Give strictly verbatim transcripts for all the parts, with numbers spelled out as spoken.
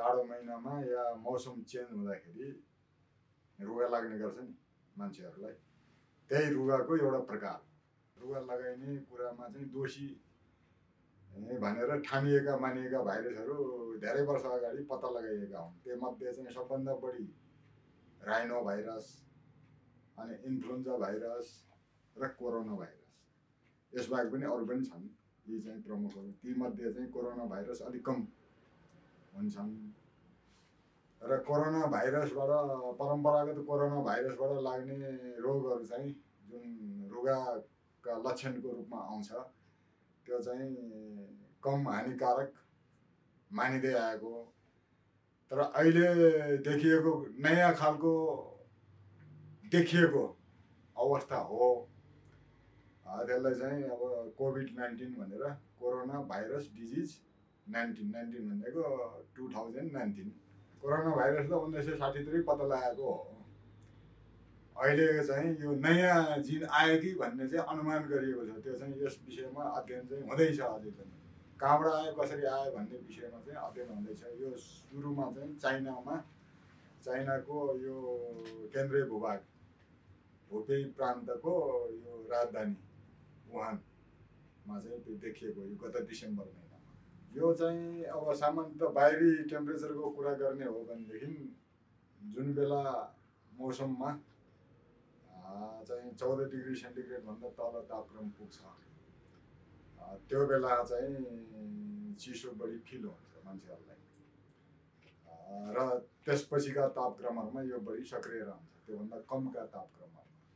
जाडो महिनामा या मौसम चेन्ज हुँदाखेरि रुगा लाग्ने गर्छ नि मान्छेहरूलाई। त्यही रुगाको एउटा प्रकार। रुगा लगाइने कुरामा चाहिँ दोषी भनेर ठानिएका मानिएका भाइरसहरू धेरै वर्ष अगाडि पत्ता लगाइएका हुन्। त्योमध्ये चाहिँ सबभन्दा बढी राइनो भाइरस, अनि इन्फ्लुएन्जा भाइरस र कोरोना भाइरस। यसबाहेक पनि अरू पनि छन्, यी चाहिँ प्रमुखहरू। तीमध्ये चाहिँ कोरोना भाइरस अलिक कम हुन्छन् र कोरोना भाइरसबाट परम्परागत कोरोना भाइरसबाट लाग्ने रोगहरू चाहिँ जुन रुगाका लक्षणको रूपमा आउँछ त्यो चाहिँ कम हानिकारक मानिँदै आएको, तर अहिले देखिएको नयाँ खालको देखिएको अवस्था हो। त्यसलाई चाहिँ अब कोभिड नाइन्टिन भनेर, corona virus disease nineteen nineteen भनेको two thousand nineteen. Corona virus त उन्नाइस सय साठीतिरै पत्ता लगाएको हो। अहिले चाहिँ यो नयाँ जिन आयो कि भन्ने चाहिँ अनुमान गरिएको छ। त्यो चाहिँ यस विषयमा अध्ययन चाहिँ हुँदैछ अझै पनि। कहाँबाट आयो, कसरी आयो भन्ने विषयमा चाहिँ अध्ययन हुँदैछ। यो सुरुमा चाहिँ चाइनामा, चाइनाको यो केन्द्रीय भूभाग हुबेई प्रान्तको यो राजधानी वुहानमा चाहिँ त्यो देखिएको यो गत डिसेम्बर महिनामा। यो चाहिँ अब सामान्यतः बाहिरी टेम्परेचरको कुरा गर्ने हो भनेदेखि जुन बेला मौसममा चाहिँ चौध डिग्री सेन्टिग्रेड भन्दा तल तापक्रम पुग्छ त्यो बेला चाहिँ चिसो बढी फिल हुन्छ मान्छेहरूलाई र त्यसपछिका तापक्रमहरूमा यो बढी सक्रिय रहन्छ त्योभन्दा कमका तापक्रमहरूमा।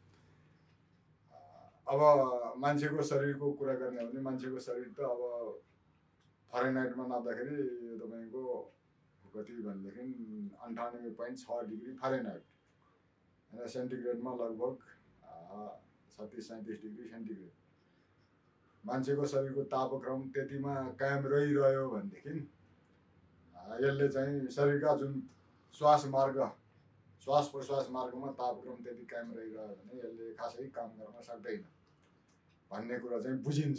अब मान्छेको शरीरको कुरा गर्ने हो भने मान्छेको शरीर त अब फरेनहाइटमा नाप्दाखेरि तपाईँको कति भनेदेखि अन्ठानब्बे पोइन्ट छ डिग्री फरेनहाइट होइन, सेन्टिग्रेडमा लगभग छत्तिस सैँतिस डिग्री सेन्टिग्रेड। मान्छेको शरीरको तापक्रम त्यतिमा कायम रहिरह्यो भनेदेखि यसले चाहिँ शरीरका जुन श्वास मार्ग श्वास प्रश्वास मार्गमा तापक्रम त्यति कायम रहिरह्यो भने यसले खासै काम गर्न सक्दैन भन्ने कुरा चाहिँ बुझिन्छ।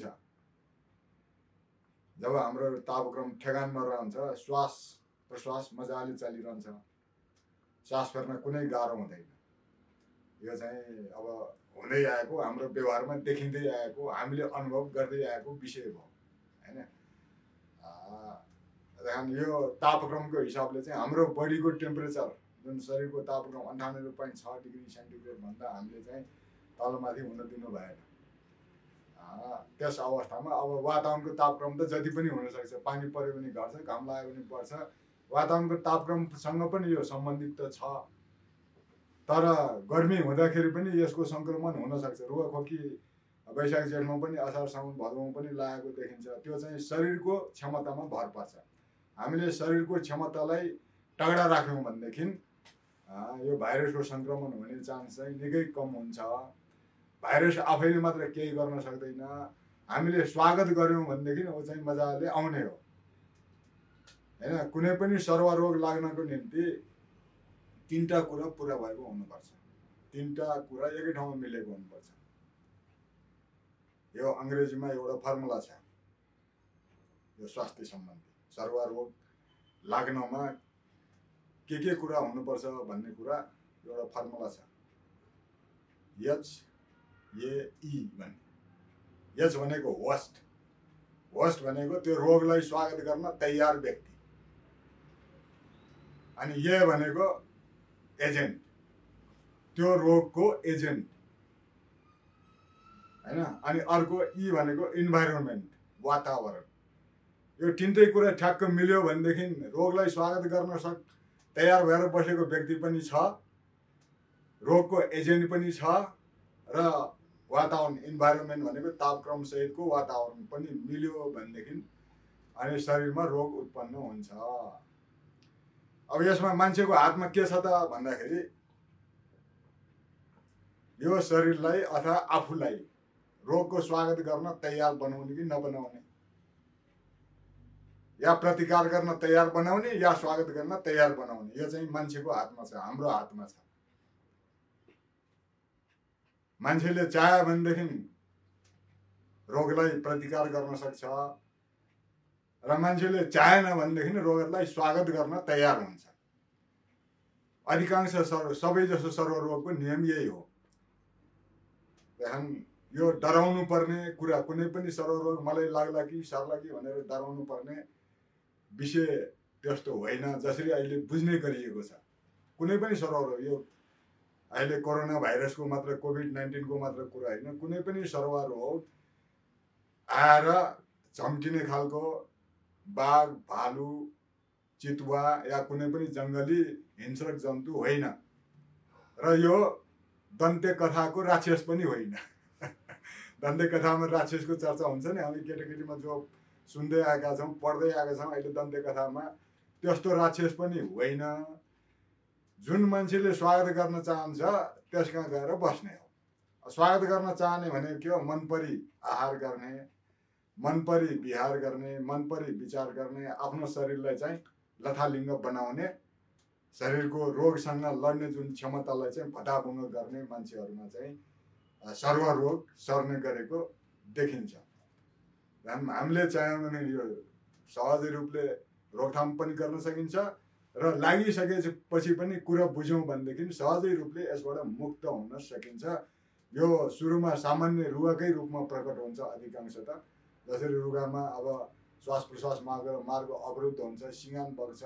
जब हाम्रो तापक्रम ठेगानमा रहन्छ, श्वास प्रश्वास मजाले चलिरहन्छ, श्वास फेर्न कुनै गाह्रो हुँदैन। यो चाहिँ अब हुँदै आएको, हाम्रो व्यवहारमा देखिँदै आएको, हामीले अनुभव गर्दै आएको विषय हो होइन। यो तापक्रमको हिसाबले चाहिँ हाम्रो बडीको टेम्परेचर जुन शरीरको तापक्रम अन्ठानब्बे पोइन्ट छ डिग्री सेन्टिग्रेड भन्दा हामीले चाहिँ तलमाथि हुन दिनु भएन। त्यस अवस्थामा अब वातावरणको तापक्रम त जति पनि हुनसक्छ, पानी पऱ्यो भने घट्छ, घाम लाग्यो भने बढ्छ, वातावरणको तापक्रमसँग पनि यो सम्बन्धित त छ। तर गर्मी हुँदाखेरि पनि यसको सङ्क्रमण हुनसक्छ। रुगाखोकी वैशाख जेठमा पनि, असार साउन भदौमा पनि लागेको देखिन्छ। त्यो चाहिँ शरीरको क्षमतामा भर पर्छ। हामीले शरीरको क्षमतालाई तगडा राख्यौँ भनेदेखि यो भाइरसको सङ्क्रमण हुने चान्स चाहिँ निकै कम हुन्छ। भाइरस आफैले मात्र केही गर्न सक्दैन, हामीले स्वागत गऱ्यौँ भनेदेखि ऊ चाहिँ मजाले आउने हो होइन। कुनै पनि सर्वा रोग लाग्नको निम्ति तिनवटा कुरा पुरा भएको हुनुपर्छ, तिनवटा कुरा एकै ठाउँमा मिलेको हुनुपर्छ। यो अङ्ग्रेजीमा एउटा फर्मुला छ यो स्वास्थ्य सम्बन्धी। सर्वा रोग लाग्नमा के के कुरा हुनुपर्छ भन्ने कुरा एउटा फर्मुला छ, एच ए ई भन्ने। एच भनेको होस्ट, होस्ट भनेको त्यो रोगलाई स्वागत गर्न तयार व्यक्ति, अनि ए भनेको एजेन्ट, त्यो रोगको एजेन्ट होइन। अनि अर्को ई भनेको इन्भाइरोमेन्ट, वातावरण। यो तिनटै कुरा ठ्याक्क मिल्यो भनेदेखि रोगलाई स्वागत गर्न सक तयार भएर बसेको व्यक्ति पनि छ, रोगको एजेन्ट पनि छ र वातावरण इन्भाइरोमेन्ट भनेको तापक्रम सहितको वातावरण पनि मिल्यो भनेदेखि अनि शरीरमा रोग उत्पन्न हुन्छ। अब यसमा मान्छेको हातमा के छ त भन्दाखेरि यो शरीरलाई अथवा आफूलाई रोगको स्वागत गर्न तयार बनाउने कि नबनाउने, या प्रतिकार गर्न तयार बनाउने या स्वागत गर्न तयार बनाउने, यो चाहिँ मान्छेको हातमा छ, हाम्रो हातमा छ। मान्छेले चाह्यो भनेदेखि रोगलाई प्रतिकार गर्न सक्छ, र मान्छेले चाहेन भनेदेखि रोगलाई स्वागत गर्न तयार हुन्छ। अधिकांश सर्व सबैजसो सर्वरोगको नियम यही हो। यो डराउनु पर्ने कुरा कुनै पनि सर्वरोग मलाई लाग्ला कि सर्ला कि भनेर डराउनु पर्ने विषय त्यस्तो होइन, जसरी अहिले बुझ्ने गरिएको छ। कुनै पनि सर्वरोग, यो अहिले कोरोना भाइरसको मात्र कोभिड नाइन्टिनको मात्र कुरा होइन, कुनै पनि सर्वरोग आएर झम्टिने खालको बाघ, भालु, चितुवा या कुनै पनि जङ्गली हिंस्रक जन्तु होइन र यो दन्ते कथाको राक्षस पनि होइन। दन्ते कथामा राक्षसको चर्चा हुन्छ नि, हामी केटाकेटीमा जो सुन्दै आएका छौँ, पढ्दै आएका छौँ, अहिले दन्ते कथामा त्यस्तो राक्षस पनि होइन। जुन मान्छेले स्वागत गर्न चाहन्छ त्यस कहाँ गएर बस्ने हो। स्वागत गर्न चाहने भनेको के हो? मनपरी आहार गर्ने, मनपरी विहार गर्ने, मनपरी विचार गर्ने, आफ्नो शरीरलाई चाहिँ लथालिङ्ग बनाउने, शरीरको रोगसँग लड्ने जुन क्षमतालाई चाहिँ भताभुङ्ग गर्ने मान्छेहरूमा चाहिँ सर्वरोग सर्ने गरेको देखिन्छ। हामीले चाह्यौँ भने यो सहज रूपले रोकथाम पनि गर्न सकिन्छ र लागिसकेपछि पनि कुरा बुझ्यौँ भनेदेखि सहजै रूपले यसबाट मुक्त हुन सकिन्छ। यो सुरुमा सामान्य रुगाकै रूपमा प्रकट हुन्छ अधिकांशतः। जसरी रुगामा अब श्वास प्रश्वास मार्ग मार्ग अवरुद्ध हुन्छ, सिँगान बग्छ,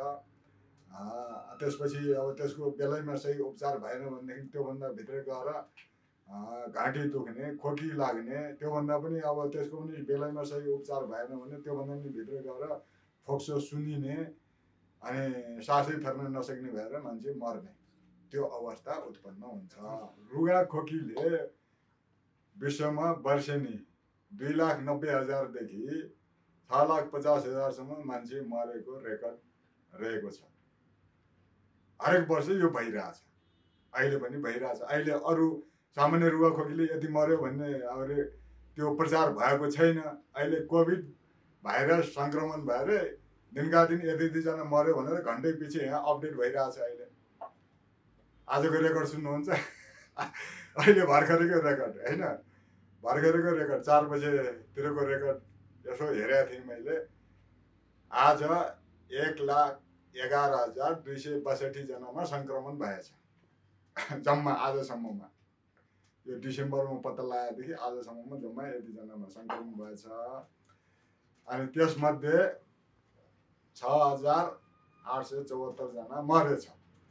त्यसपछि अब त्यसको बेलैमा सही उपचार भएन भनेदेखि त्योभन्दा भित्र गएर घाँटी दुख्ने, खोकी लाग्ने, त्योभन्दा पनि अब त्यसको पनि बेलैमा सही उपचार भएन भने त्योभन्दा पनि भित्र गएर फोक्सो सुनिने अनि सासै फेर्न नसक्ने भएर मान्छे मर्ने, त्यो अवस्था उत्पन्न हुन्छ। रुगा खोकीले विश्वमा वर्षेनी दुई लाख नब्बे हजारदेखि छ लाख पचास हजारसम्म मान्छे मरेको रेकर्ड रहेको छ। हरेक वर्ष यो भइरहेछ, अहिले पनि भइरहेछ। अहिले अरू सामान्य रुगा खोकीले यति मर्यो भन्ने अब त्यो प्रचार भएको छैन। अहिले कोभिड भाइरस सङ्क्रमण भएर दिनका दिन यति यतिजना मर्यो भनेर घन्टै पछि यहाँ अपडेट भइरहेछ। अहिले आजको रेकर्ड सुन्नुहुन्छ? अहिले भर्खरैको रेकर्ड होइन, भर्खरैको रेकर्ड चार बजेतिरको रेकर्ड यसो हेरेको थिएँ मैले। आज एक लाख एघार हजार दुई सय बसठीजनामा सङ्क्रमण भएछ जम्मा आजसम्ममा। यो डिसेम्बरमा पत्ता लगाएदेखि आजसम्ममा जम्मा यतिजनामा सङ्क्रमण भएछ। अनि त्यसमध्ये छ हजार आठ सय चौहत्तरजना मरेछ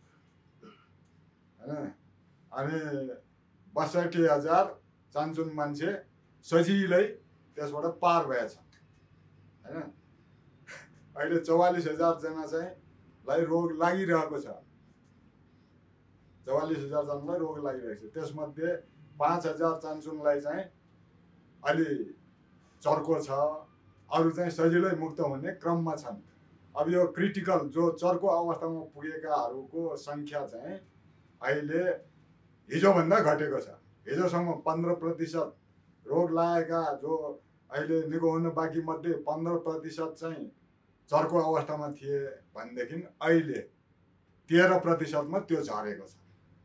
होइन। अनि बसठी हजार चान्चुन मान्छे सजिलै त्यसबाट पार भएछ होइन। अहिले चौवालिस हजारजना चाहिँ लाई रोग लागिरहेको छ, चौवालिस हजारजनालाई रोग लागिरहेको छ। त्यसमध्ये पाँच हजार चान्चुनलाई चाहिँ अलि चर्को छ, अरू चाहिँ सजिलै मुक्त हुने क्रममा छन्। अब यो क्रिटिकल जो चर्को अवस्थामा पुगेकाहरूको सङ्ख्या चाहिँ अहिले हिजोभन्दा घटेको छ। हिजोसम्म पन्ध्र प्रतिशत रोग लागेका जो अहिले निको हुन बाँकी मध्ये पन्ध्र प्रतिशत चाहिँ चर्को अवस्थामा थिए भनेदेखि अहिले तेह्र प्रतिशतमा त्यो झरेको छ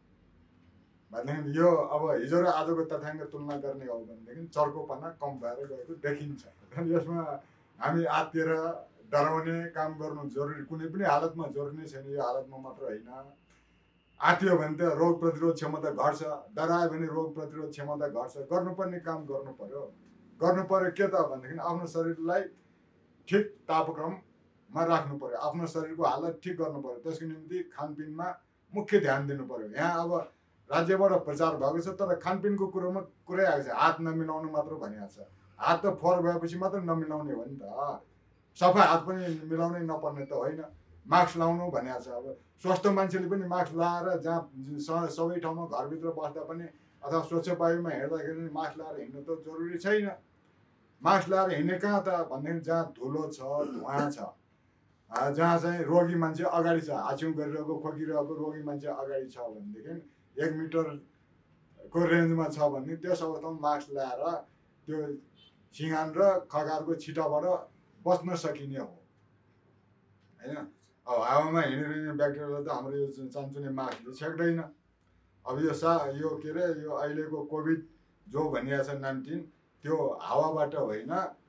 भनेदेखि यो अब हिजो र आजको तथ्याङ्क तुलना गर्ने हो भनेदेखि चर्कोपना कम भएर गएको देखिन्छ। यसमा हामी आत्तिएर डराउने काम गर्नु जरुरी कुनै पनि हालतमा जरुरी नै छैन। यो हालतमा मात्र होइन, आत्तियो भने त रोग प्रतिरोध क्षमता घट्छ, डरायो भने रोग प्रतिरोध क्षमता घट्छ। गर्नुपर्ने काम गर्नु पर्यो। गर्नु पर्यो के त भनेदेखि आफ्नो शरीरलाई ठिक तापक्रममा राख्नु पर्यो, आफ्नो शरीरको हालत ठिक गर्नु पर्यो। त्यसको निम्ति खानपिनमा मुख्य ध्यान दिनु पर्यो। यहाँ अब राज्यबाट प्रचार भएको छ तर खानपिनको कुरोमा कुरै आएको छ, हात नमिलाउनु मात्र भनिएको छ। हात त फोहोर भएपछि मात्र नमिलाउने हो नि त, सफा हात पनि मिलाउनै नपर्ने त होइन। मास्क लाउनु भनिएको छ। अब स्वस्थ मान्छेले पनि मास्क लगाएर जहाँ सबै ठाउँमा घरभित्र बस्दा पनि अथवा स्वच्छ वायुमा हेर्दाखेरि पनि मास्क लगाएर हिँड्नु त जरुरी छैन। मास्क लगाएर हिँड्ने कहाँ त भनेदेखि जहाँ धुलो छ, धुवा छ, जहाँ चाहिँ रोगी मान्छे अगाडि छ, हाछ्यौँ गरिरहेको खोकिरहेको रोगी मान्छे अगाडि छ भनेदेखि एक मिटरको रेन्जमा छ भने त्यस अवस्थामा मास्क लगाएर त्यो सिँगान र खगारको छिटाबाट बच्न सकिने हो होइन। अब हावामा हिँडिरहने ब्याक्टेरियालाई त हाम्रो यो चान्चुने मास्कले छेक्दैन। अब यो सा यो के अरे यो अहिलेको कोभिड जो भनिएको छ नाइन्टिन त्यो हावाबाट होइन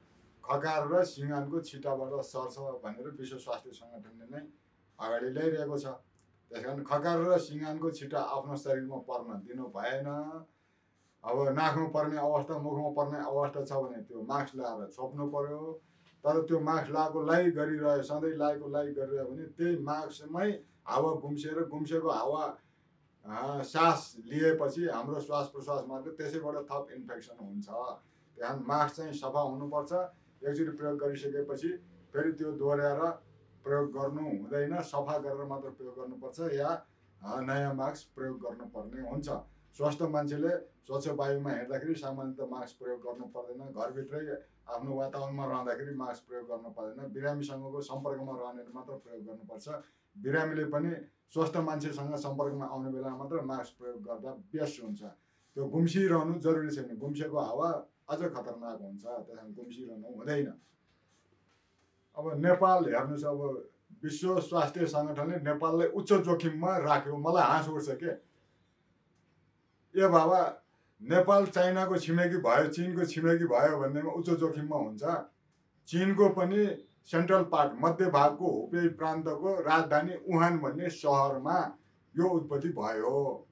खकार र सिँगानको छिटाबाट सर्छ भनेर विश्व स्वास्थ्य सङ्गठनले नै अगाडि ल्याइरहेको छ। त्यस कारण खकार र सिँगानको छिटा आफ्नो शरीरमा पर्न दिनु भएन। अब नाकमा पर्ने अवस्था, मुखमा पर्ने अवस्था छ भने त्यो मास्क लगाएर छोप्नु पर्यो। तर त्यो मास्क लगाएको लाइ गरिरह्यो, सधैँ लगाएको लाइ गरिरह्यो भने त्यही मास्कमै हावा गुम्सिएर गुम्सेको हावा सास लिएपछि हाम्रो श्वास प्रश्वास मार्ग त्यसैबाट थप इन्फेक्सन हुन्छ। त्यहाँ मास्क चाहिँ सफा हुनुपर्छ। एकचोटि प्रयोग गरिसकेपछि फेरि त्यो दोहोऱ्याएर प्रयोग गर्नु हुँदैन, सफा गरेर मात्र प्रयोग गर्नुपर्छ या नयाँ मास्क प्रयोग गर्नुपर्ने हुन्छ। स्वस्थ मान्छेले स्वच्छ वायुमा हिँड्दाखेरि सामान्यतः मास्क प्रयोग गर्नु पर्दैन। घरभित्रै आफ्नो वातावरणमा रहँदाखेरि मास्क प्रयोग गर्नु पर्दैन। बिरामीसँगको सम्पर्कमा रहनेले मात्र प्रयोग गर्नुपर्छ। बिरामीले पनि स्वस्थ मान्छेसँग सम्पर्कमा आउने बेलामा मात्र मास्क प्रयोग गर्दा बेस्ट हुन्छ। त्यो गुम्सिरहनु जरुरी छैन। गुम्सेको हावा अझ खतरनाक हुन्छ, त्यसमा गुम्सिरहनु हुँदैन। अब नेपाल हेर्नुहोस्, अब विश्व स्वास्थ्य सङ्गठनले नेपाललाई उच्च जोखिममा राख्यो। मलाई हाँस उठ्छ के, ए बाबा नेपाल चाइनाको छिमेकी भयो, चिनको छिमेकी भयो भन्नेमा उच्च जोखिममा हुन्छ। चिनको पनि सेन्ट्रल पार्ट, मध्य भागको हुबेई प्रान्तको राजधानी वुहान भन्ने सहरमा यो उत्पत्ति भयो।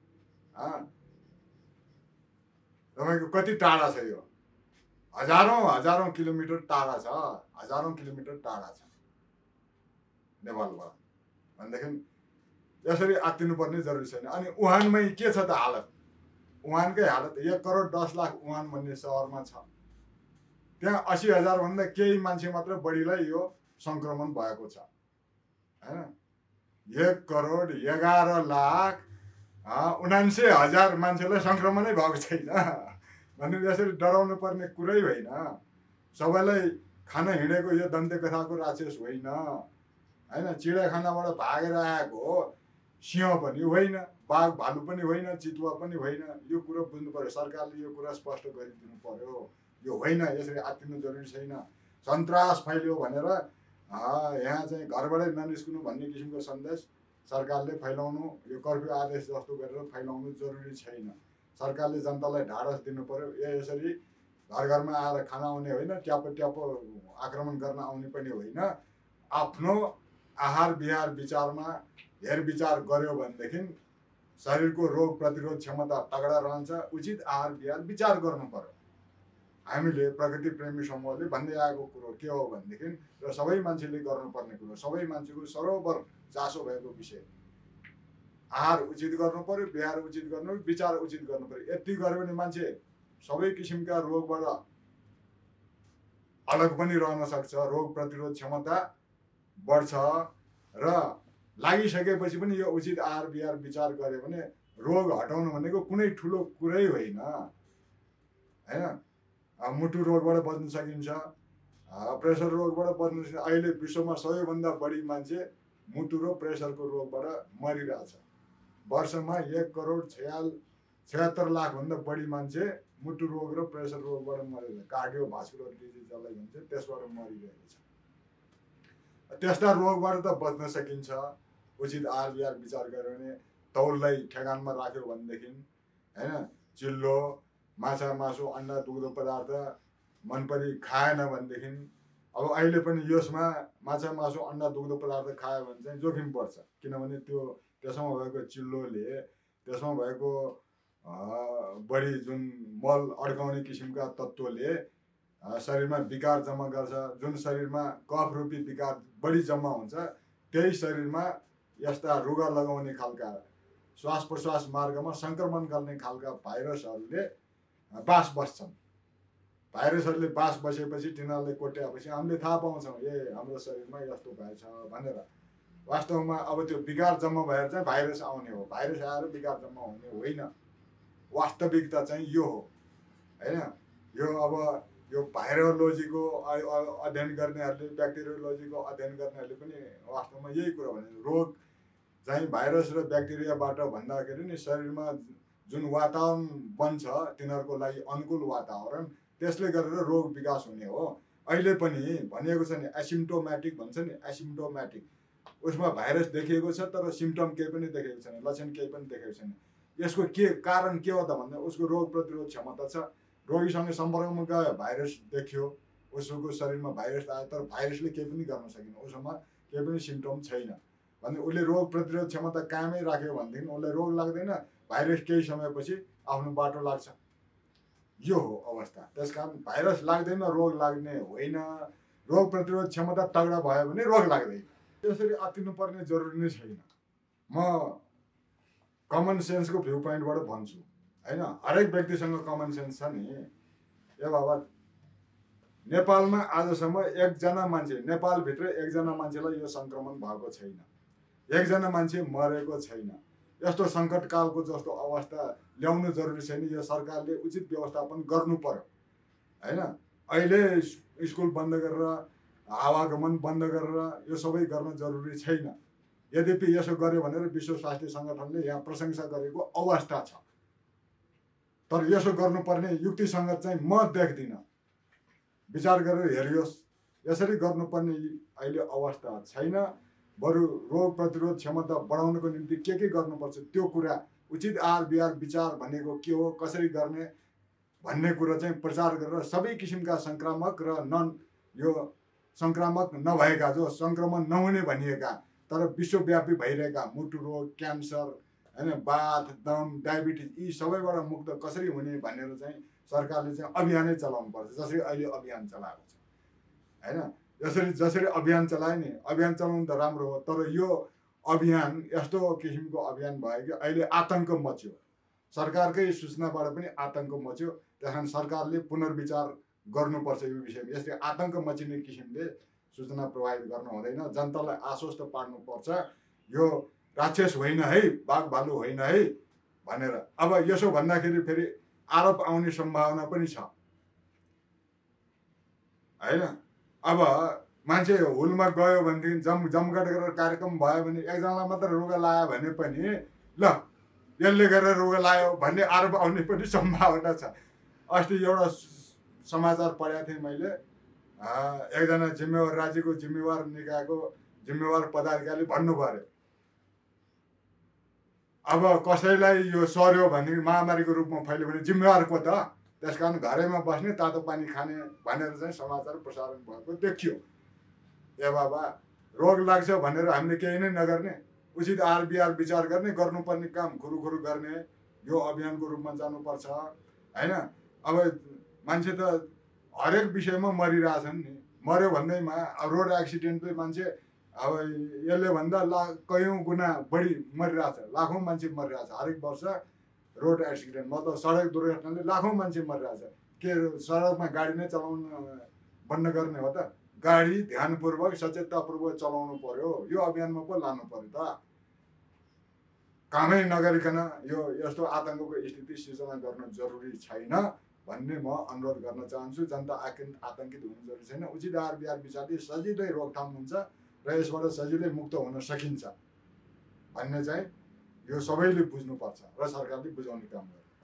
तपाईँको कति टाढा छ यो? हजारौँ हजारौँ किलोमिटर टाढा छ, हजारौँ किलोमिटर टाढा छ नेपालबाट। भनेदेखि यसरी आत्तिनुपर्ने जरुरी छैन। अनि वुहानमै के छ त हालत? वुहानकै हालत, एक करोड दस लाख वुहान भन्ने सहरमा छ। त्यहाँ असी हजार भन्दा केही मान्छे मात्र बढीलाई यो संक्रमण भएको छ, हैन? एक करोड एघार लाख उनान्सय हजार मान्छेलाई संक्रमणै भएको छैन भने यसरी डराउनु पर्ने कुरै होइन। सबैलाई खान हिँडेको यो दन्ते कथाको राक्षस होइन, हैन? चिडियाखानाबाट भागेर आएको हो सिंह पनि होइन, बाघ भालु पनि होइन, चितुवा पनि होइन। यो कुरो बुझ्नु पर्यो। सरकारले यो कुरा स्पष्ट गरिदिनु पर्यो। यो होइन, यसरी आत्तिनु जरुरी छैन। सन्तास फैलियो भनेर यहाँ चाहिँ घरबाटै ननिस्कनु भन्ने किसिमको सन्देश सरकारले फैलाउनु, यो कर्फ्यू आदेश जस्तो गरेर फैलाउनु जरुरी छैन। सरकारले जनतालाई ढाडस दिनु पर्यो। ए यसरी घर घरमा आएर खाना आउने होइन, ट्यापो ट्यापो आक्रमण गर्न आउने पनि होइन। आफ्नो आहार विहार विचारमा हेरविचार गर्यो भनेदेखि शरीरको रोग प्रतिरोध क्षमता तगडा रहन्छ। उचित आहार विहार विचार गर्नु पर्यो। हामीले प्रकृति प्रेमी समूहले भन्दै आएको कुरो के हो भनेदेखि, र सबै मान्छेले गर्नुपर्ने कुरो, सबै मान्छेको सरोवर चासो भएको विषय, आहार उचित गर्नु पर्यो, विहार उचित गर्नु पर्यो, विचार उचित गर्नु पर्यो। यति गर्यो भने मान्छे सबै किसिमका रोगबाट अलग पनि रहन सक्छ, रोग प्रतिरोध क्षमता बढ्छ। र लागिसकेपछि पनि यो उचित आहार विहार विचार गर्यो भने रोग हटाउनु भनेको कुनै ठुलो कुरै होइन, हैन? मुटु रोगबाट बच्न सकिन्छ, प्रेसर रोगबाट बच्न सकिन्छ। अहिले विश्वमा सबैभन्दा बढी मान्छे मुटु र प्रेसरको रोगबाट मरिरहेछ। वर्षमा एक करोड छयाल छयत्तर लाख भन्दा बढी मान्छे मुटु रोग र प्रेसर रोगबाट मरिरहेछ। कार्डियोभास्कुलर डिजिज जसलाई भन्छ त्यसबाट मरिरहेको छ। त्यस्ता रोगबाट त बच्न सकिन्छ उचित आहार विहार विचार गर्यो भने। तौललाई ठेगानमा राख्यो भनेदेखि, हैन? चिल्लो, माछा मासु अन्डा दुग्ध पदार्थ मन परी खाएन भनेदेखि, अब अहिले पनि यसमा माछा मासु अन्डा दुग्ध पदार्थ खायो भने चाहिँ जोखिम पर्छ। किनभने त्यो त्यसमा भएको चिल्लोले, त्यसमा भएको बढी जुन मल अड्काउने किसिमका तत्त्वले शरीरमा विकार जम्मा गर्छ। जुन शरीरमा कफ रूपी विकार बढी जम्मा हुन्छ, त्यही शरीरमा यस्ता रुगा लगाउने खालका श्वास प्रश्वास मार्गमा संक्रमण गर्ने खालका भाइरसहरूले बास बस्छन्। भाइरसहरूले बास बसेपछि तिनीहरूले कोट्याएपछि हामीले थाहा पाउँछौँ ए हाम्रो शरीरमा यस्तो भएछ भनेर। वास्तवमा अब त्यो विकार जम्मा भएर चाहिँ भाइरस आउने हो, भाइरस आएर विकार जम्मा हुने होइन। वास्तविकता चाहिँ यो हो, हैन? यो अब यो भाइरोलोजीको अध्ययन गर्नेहरूले, ब्याक्टेरियोलोजीको अध्ययन गर्नेहरूले पनि वास्तवमा यही कुरा भने, रोग चाहिँ भाइरस र ब्याक्टेरियाबाट भन्दाखेरि नि शरीरमा जुन वातावरण बन्छ तिनीहरूको लागि अनुकूल वातावरण, त्यसले गरेर रोग विकास हुने हो। अहिले पनि भनिएको छ नि एसिम्प्टोमेटिक भन्छ नि, एसिम्प्टोमेटिक, उसमा भाइरस देखिएको छ तर सिम्पटम केही पनि देखेको छैन, लक्षण केही पनि देखेको छैन। यसको के कारण के हो त भन्दा उसको रोग प्रतिरोध क्षमता छ। रोगीसँग सम्पर्कमा गयो भाइरस देखियो, उसको शरीरमा भाइरस आयो तर भाइरसले केही पनि गर्न सकेन, उसँग केही पनि सिम्टम छैन भने उसले रोग प्रतिरोध क्षमता कायमै राख्यो भनेदेखि उसलाई रोग लाग्दैन, भाइरस केही समयपछि आफ्नो बाटो लाग्छ। यो हो अवस्था। त्यसकारण भाइरस लाग्दैन रोग लाग्ने होइन, रोग प्रतिरोध क्षमता तगडा भयो भने रोग लाग्दैन। त्यसरी अत्तिनुपर्ने जरुरी नै छैन। म कमन सेन्सको भ्यू पोइन्टबाट भन्छु हैन, हरेक व्यक्तिसँग कमन सेन्स छ नि। ए बाबा, नेपालमा आजसम्म एकजना मान्छे, नेपालभित्र एकजना मान्छेलाई यो सङ्क्रमण भएको छैन, एकजना मान्छे मरेको छैन। यस्तो सङ्कटकालको जस्तो अवस्था ल्याउनु जरुरी छैन। यो सरकारले उचित व्यवस्थापन गर्नु पर्यो हैन। अहिले स्कुल बन्द गरेर, आवागमन बन्द गरेर यो सबै गर्न जरुरी छैन। यद्यपि यसो गर्यो भनेर विश्व स्वास्थ्य सङ्गठनले यहाँ प्रशंसा गरेको अवस्था छ, तर यसो गर्नुपर्ने युक्तिसङ्गत चाहिँ म देख्दिनँ। विचार गरेर हेरियोस्, यसरी गर्नुपर्ने अहिले अवस्था छैन। बरु रोग प्रतिरोध क्षमता बढाउनको निम्ति के के गर्नुपर्छ त्यो कुरा, उचित आहार विहार विचार भनेको के हो, कसरी गर्ने भन्ने कुरा चाहिँ प्रचार गरेर सबै किसिमका सङ्क्रामक र नन यो सङ्क्रामक नभएका, जो सङ्क्रमण नहुने भनिएका तर विश्वव्यापी भइरहेका मुटु रोग, क्यान्सर हैन, बाथ, दम, डायबिटिज, यी सबैबाट मुक्त कसरी हुने भनेर चाहिँ सरकारले चाहिँ अभियानै चलाउनु पर्छ। जसरी अहिले अभियान चलाएको छ हैन, यसरी जसरी अभियान चलायो नि, अभियान चलाउनु त राम्रो हो, तर यो अभियान यस्तो किसिमको अभियान भयो कि अहिले आतङ्क मच्यो, सरकारकै सूचनाबाट पनि आतङ्क मच्यो। त्यसकारण सरकारले पुनर्विचार गर्नुपर्छ यो विषयमा। यस्तै आतङ्क मचिने किसिमले सूचना प्रवाहित गर्न हुँदैन, जनतालाई आश्वस्त पार्नुपर्छ यो राक्षस होइन है, बाघ भालु होइन है भनेर। अब यसो भन्दाखेरि फेरि आरोप आउने सम्भावना पनि छ हैन। अब मान्छे हुलमा गयो भनेदेखि जम जमघट गरेर कार्यक्रम भयो भने एकजनालाई मात्र रोग लाग्यो भने पनि ल यसले गरेर रोग लाग्यो भन्ने आरोप आउने पनि सम्भावना छ। अस्ति एउटा समाचार पढेको थिएँ मैले, एकजना जिम्मेवार राज्यको जिम्मेवार निकायको जिम्मेवार पदाधिकारीले भन्नु पर्यो, अब कसैलाई यो सर्यो भनेदेखि महामारीको रूपमा फैल्यो भने जिम्मेवार को त? त्यसकारण घरैमा बस्ने, तातो पानी खाने भनेर चाहिँ समाचार प्रसारण भएको देखियो। ए बाबा, रोग लाग्छ भनेर हामीले केही नै नगर्ने, उचित आहार विहार विचार गर्ने, गर्नुपर्ने काम खुरुखुरु गर्ने, यो अभियानको रूपमा जानुपर्छ हैन। अब मान्छे त हरेक विषयमा मरिरहेछन् नि, मर्यो भन्दैमा रोड एक्सिडेन्टले मान्छे अब यसले भन्दा ला कयौँ गुणा बढी मरिरहेछ, लाखौँ मान्छे मरिरहेछ हरेक वर्ष रोड एक्सिडेन्ट, मतलब सडक दुर्घटनाले लाखौँ मान्छे मरिरहेछ। के सडकमा गाडी नै चलाउनु बन्द गर्ने हो त? गाडी ध्यानपूर्वक सचेततापूर्वक चलाउनु पर्यो। यो अभियानमा पो लानु पर्यो त। कामै नगरिकन यो यस्तो आतङ्कको स्थिति सिर्जना गर्न जरुरी छैन भन्ने म अनुरोध गर्न चाहन्छु। जनता आतङ्कित हुनु जरुरी छैन। उचित आहार विहार विचारले सजिलै रोकथाम हुन्छ र यसबाट सजिलै मुक्त हुन सकिन्छ भन्ने चाहिँ यो सबैले बुझ्नुपर्छ र सरकारले बुझाउने काम गर्छ।